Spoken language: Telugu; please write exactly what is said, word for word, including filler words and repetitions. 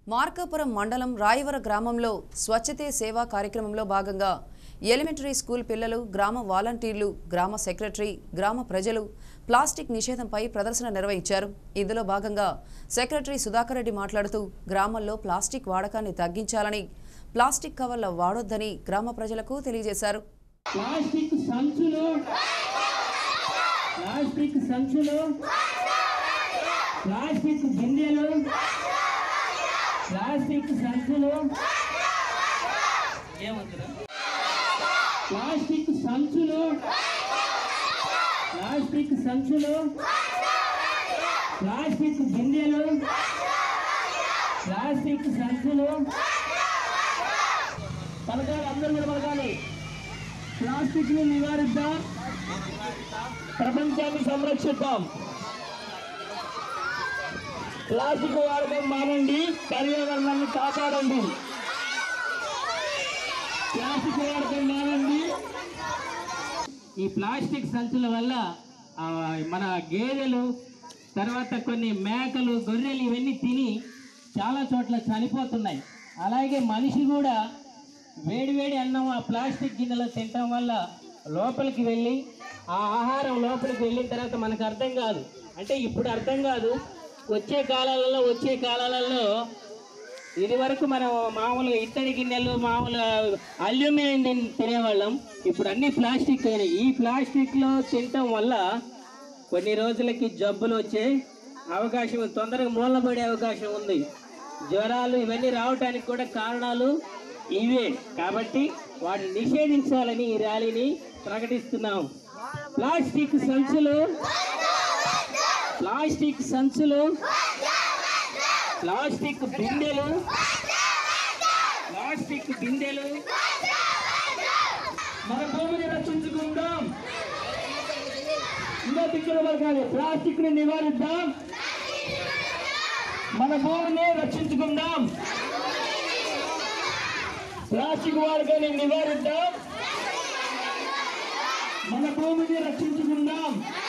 మార్కాపురం మండలం రాయవర గ్రామంలో స్వచ్ఛతే సేవా కార్యక్రమంలో భాగంగా ఎలిమెంటరీ స్కూల్ పిల్లలు, గ్రామ వాలంటీర్లు, గ్రామ సెక్రటరీ, గ్రామ ప్రజలు ప్లాస్టిక్ నిషేధంపై ప్రదర్శన నిర్వహించారు. ఇందులో భాగంగా సెక్రటరీ సుధాకర్ రెడ్డి మాట్లాడుతూ గ్రామంలో ప్లాస్టిక్ వాడకాన్ని తగ్గించాలని, ప్లాస్టిక్ కవర్ల వాడొద్దని గ్రామ ప్రజలకు తెలియజేశారు. ప్లాస్టిక్ సంచులు ప్లాస్టిక్ సంచులు ప్లాస్టిక్ గిన్నెలు ప్లాస్టిక్ సంచులు ఏమంటారు ప్లాస్టిక్ సంచులు ప్లాస్టిక్ సంచులు ప్లాస్టిక్ గిన్నెలు ప్లాస్టిక్ సంచులు పలకాలి, అందరూ కూడా పలకాలి. ప్లాస్టిక్ ని నివారిద్దాం, ప్రపంచాన్ని సంరక్షిద్దాం. ప్లాస్టిక్ వాడకం మానండి, పర్యావరణాన్ని కాపాడండి. ప్లాస్టిక్ వాడకం మానండి. ఈ ప్లాస్టిక్ సంచుల వల్ల మన గేదెలు, తర్వాత కొన్ని మేకలు, గొర్రెలు ఇవన్నీ తిని చాలా చోట్ల చనిపోతున్నాయి. అలాగే మనిషి కూడా వేడివేడి అన్నం ఆ ప్లాస్టిక్ గిన్నెలో తినటం వల్ల లోపలికి వెళ్ళి ఆ ఆహారం లోపలికి వెళ్ళిన తర్వాత మనకు అర్థం కాదు. అంటే ఇప్పుడు అర్థం కాదు, వచ్చే కాలాలలో వచ్చే కాలాలలో ఇది వరకు మనం మామూలుగా ఇత్తడి గిన్నెలు, మామూలు అల్యూమినియం తినేవాళ్ళం. ఇప్పుడు అన్ని ప్లాస్టిక్ అయినాయి. ఈ ప్లాస్టిక్లో తినటం వల్ల కొన్ని రోజులకి జబ్బులు వచ్చే అవకాశం, తొందరగా మూలపడే అవకాశం ఉంది. జ్వరాలు ఇవన్నీ రావడానికి కూడా కారణాలు ఇవే. కాబట్టి వాటిని నిషేధించాలని ఈ ర్యాలీని ప్రకటిస్తున్నాం. ప్లాస్టిక్ సంచులు ప్లాస్టిక్ సంచులు ప్లాస్టిక్ బిందెలు ప్లాస్టిక్ బిందెలు మన భూమిని రక్షించుకుందాం. ఇంకో దిక్కుల వర్గాలు ప్లాస్టిక్ ని నివారిద్దాం, మన భూమిని రక్షించుకుందాం. ప్లాస్టిక్ వాడకాన్ని నివారిద్దాం, మన భూమిని రక్షించుకుందాం.